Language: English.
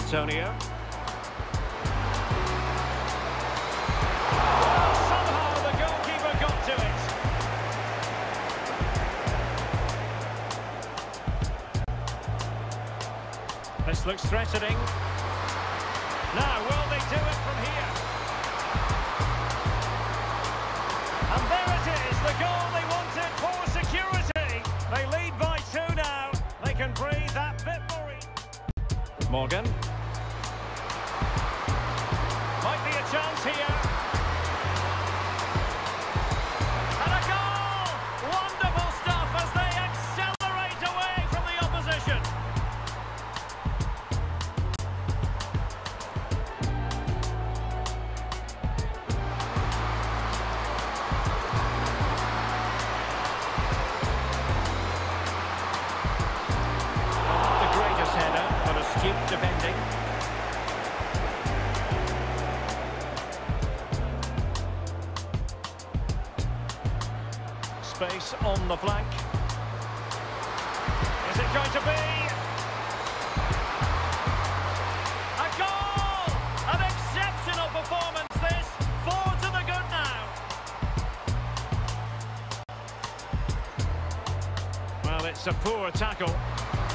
Antonio. Well, somehow the goalkeeper got to it. This looks threatening. Now, will they do it from here? And there it is, the goal they wanted for security. They lead by 2 now. They can breathe that bit more easy. Morgan. Might be a chance here. And a goal! Wonderful stuff as they accelerate away from the opposition. Astute defending. Space on the flank. Is it going to be a goal? An exceptional performance this. 4 to the good now. Well, it's a poor tackle.